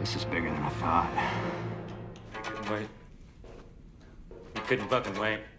This is bigger than I thought. Wait. You couldn't fucking wait.